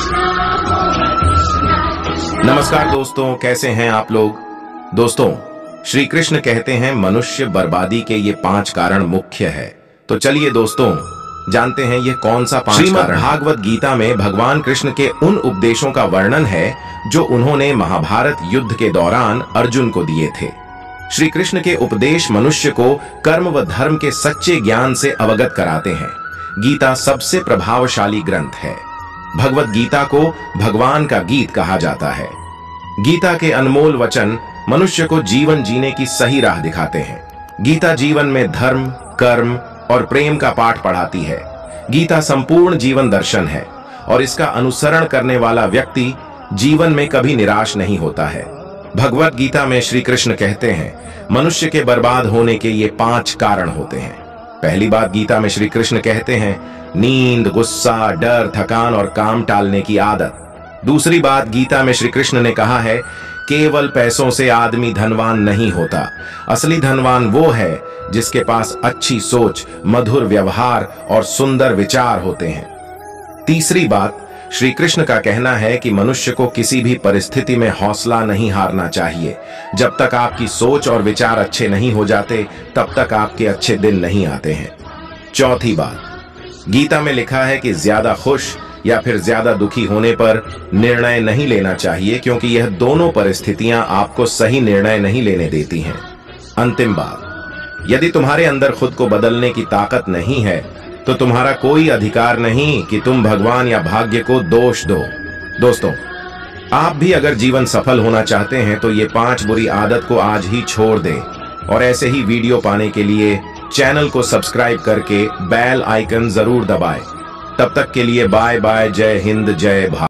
नमस्कार दोस्तों, कैसे हैं आप लोग। दोस्तों, श्री कृष्ण कहते हैं मनुष्य बर्बादी के ये 5 कारण मुख्य है। तो चलिए दोस्तों, जानते हैं ये कौन सा 5 कारण। श्रीमद् भागवत गीता में भगवान कृष्ण के उन उपदेशों का वर्णन है जो उन्होंने महाभारत युद्ध के दौरान अर्जुन को दिए थे। श्री कृष्ण के उपदेश मनुष्य को कर्म व धर्म के सच्चे ज्ञान से अवगत कराते हैं। गीता सबसे प्रभावशाली ग्रंथ है। भगवत गीता को भगवान का गीत कहा जाता है। गीता के अनमोल वचन मनुष्य को जीवन जीने की सही राह दिखाते हैं। गीता जीवन में धर्म, कर्म और प्रेम का पाठ पढ़ाती है। गीता संपूर्ण जीवन दर्शन है और इसका अनुसरण करने वाला व्यक्ति जीवन में कभी निराश नहीं होता है। भगवत गीता में श्री कृष्ण कहते हैं मनुष्य के बर्बाद होने के ये 5 कारण होते हैं। पहली बात, गीता में श्री कृष्ण कहते हैं नींद, गुस्सा, डर, थकान और काम टालने की आदत। दूसरी बात, गीता में श्री कृष्ण ने कहा है केवल पैसों से आदमी धनवान नहीं होता। असली धनवान वो है जिसके पास अच्छी सोच, मधुर व्यवहार और सुंदर विचार होते हैं। तीसरी बात, श्री कृष्ण का कहना है कि मनुष्य को किसी भी परिस्थिति में हौसला नहीं हारना चाहिए। जब तक आपकी सोच और विचार अच्छे नहीं हो जाते तब तक आपके अच्छे दिन नहीं आते हैं। चौथी बात, गीता में लिखा है कि ज्यादा खुश या फिर ज्यादा दुखी होने पर निर्णय नहीं लेना चाहिए, क्योंकि यह दोनों परिस्थितियां आपको सही निर्णय नहीं लेने देती हैं। अंतिम बात, यदि तुम्हारे अंदर खुद को बदलने की ताकत नहीं है तो तुम्हारा कोई अधिकार नहीं कि तुम भगवान या भाग्य को दोष दो। दोस्तों, आप भी अगर जीवन सफल होना चाहते हैं तो ये 5 बुरी आदत को आज ही छोड़ दें और ऐसे ही वीडियो पाने के लिए चैनल को सब्सक्राइब करके बेल आइकन जरूर दबाएं। तब तक के लिए बाय बाय। जय हिंद, जय भारत।